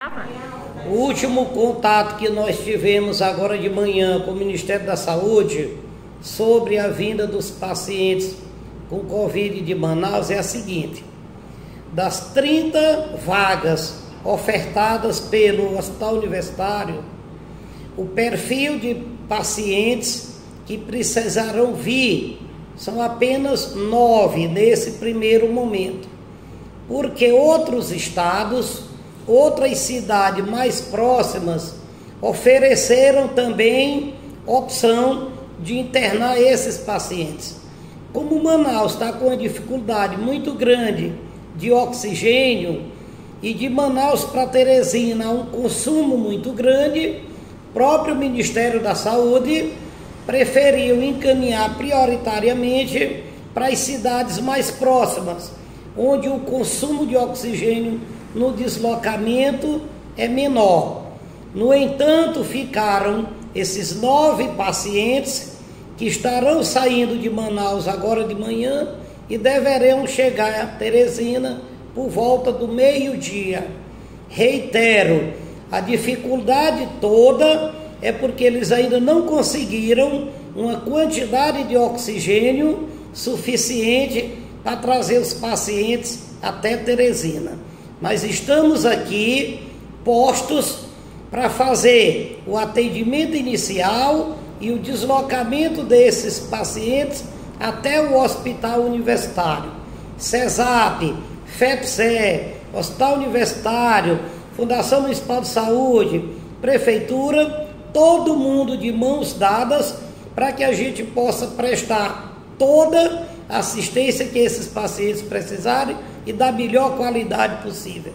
O último contato que nós tivemos agora de manhã com o Ministério da Saúde sobre a vinda dos pacientes com Covid de Manaus é a seguinte: das 30 vagas ofertadas pelo Hospital Universitário, o perfil de pacientes que precisarão vir são apenas 9 nesse primeiro momento, porque outros estados, outras cidades mais próximas ofereceram também opção de internar esses pacientes. Como Manaus está com uma dificuldade muito grande de oxigênio e de Manaus para Teresina um consumo muito grande, o próprio Ministério da Saúde preferiu encaminhar prioritariamente para as cidades mais próximas, onde o consumo de oxigênio no deslocamento é menor. No entanto, ficaram esses 9 pacientes que estarão saindo de Manaus agora de manhã e deverão chegar a Teresina por volta do meio-dia. Reitero, a dificuldade toda é porque eles ainda não conseguiram uma quantidade de oxigênio suficiente para trazer os pacientes até Teresina. Mas estamos aqui postos para fazer o atendimento inicial e o deslocamento desses pacientes até o Hospital Universitário. CESAP, FEPSE, Hospital Universitário, Fundação Municipal de Saúde, Prefeitura, todo mundo de mãos dadas para que a gente possa prestar toda a assistência que esses pacientes precisarem e da melhor qualidade possível.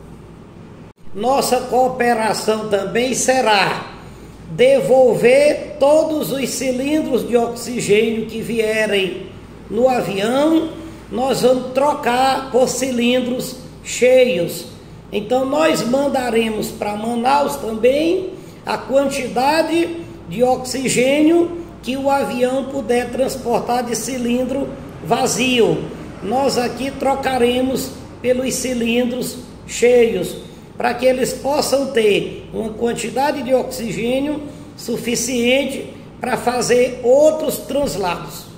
Nossa cooperação também será devolver todos os cilindros de oxigênio que vierem no avião, nós vamos trocar por cilindros cheios. Então nós mandaremos para Manaus também a quantidade de oxigênio que o avião puder transportar de cilindro vazio. Nós aqui trocaremos pelos cilindros cheios, para que eles possam ter uma quantidade de oxigênio suficiente para fazer outros translados.